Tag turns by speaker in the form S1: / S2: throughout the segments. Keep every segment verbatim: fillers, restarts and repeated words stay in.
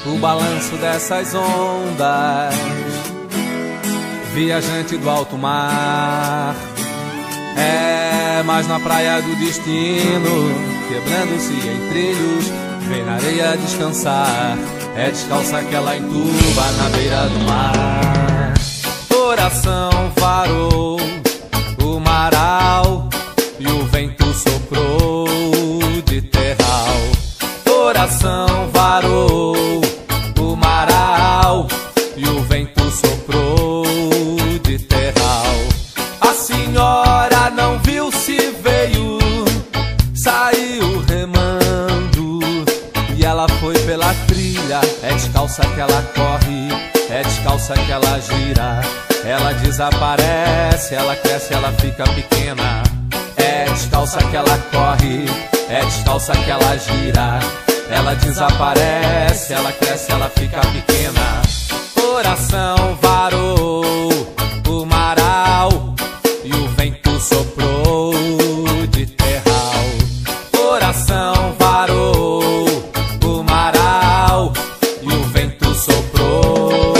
S1: o balanço dessas ondas, viajante do alto mar. É, mas na praia do destino, quebrando-se em trilhos, vem na areia descansar. É descalça que ela entuba na beira do mar. Coração varou o maral e o vento soprou de terral. Coração varou o maral e o vento soprou de terral. A senhora não viu se veio, saiu remando e ela foi pela trilha. É descalça que ela corre, é descalça que ela gira. Ela desaparece, ela cresce, ela fica pequena. É descalça que ela corre, é descalça que ela gira. Ela desaparece, ela cresce, ela fica pequena. Coração varou o maral e o vento soprou de terral. Coração varou o maral e o vento soprou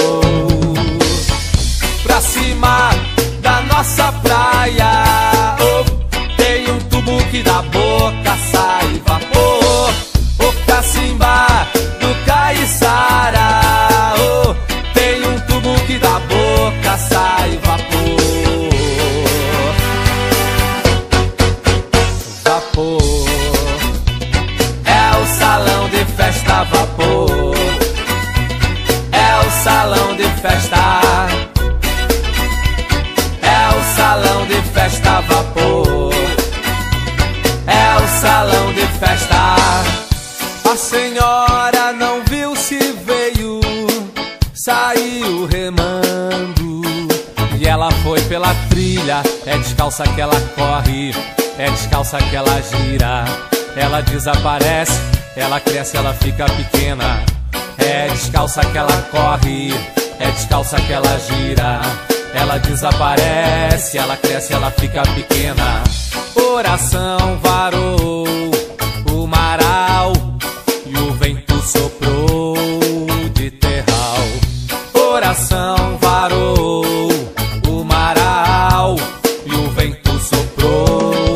S1: pra cima da nossa praia. Oh, tem um tubo que da boca sai vapor. O Cacimba do Caiçara. Oh, tem um tubo que da boca sai vapor. Vapor é o salão de festa. Vapor é o salão de festa. É o salão de festa. Vapor é o salão de festa. A senhora não viu se veio, saiu remando e ela foi pela trilha. É descalça que ela corre, é descalça que ela gira. Ela desaparece, ela cresce, ela fica pequena. É descalça que ela corre, é descalça que ela gira. Ela desaparece, ela cresce, ela fica pequena. Coração varou o maral e o vento soprou de terral. Coração varou o maral e o vento soprou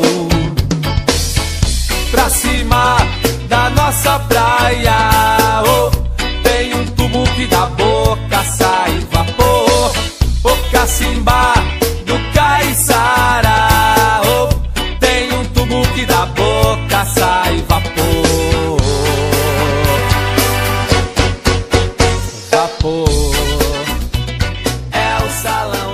S1: pra cima da nossa praia. Oh, tem um tubo que da boca sai vapor. O Cacimba do Caiçara. Oh, tem um tubo que da boca sai vapor. Vapor é o salão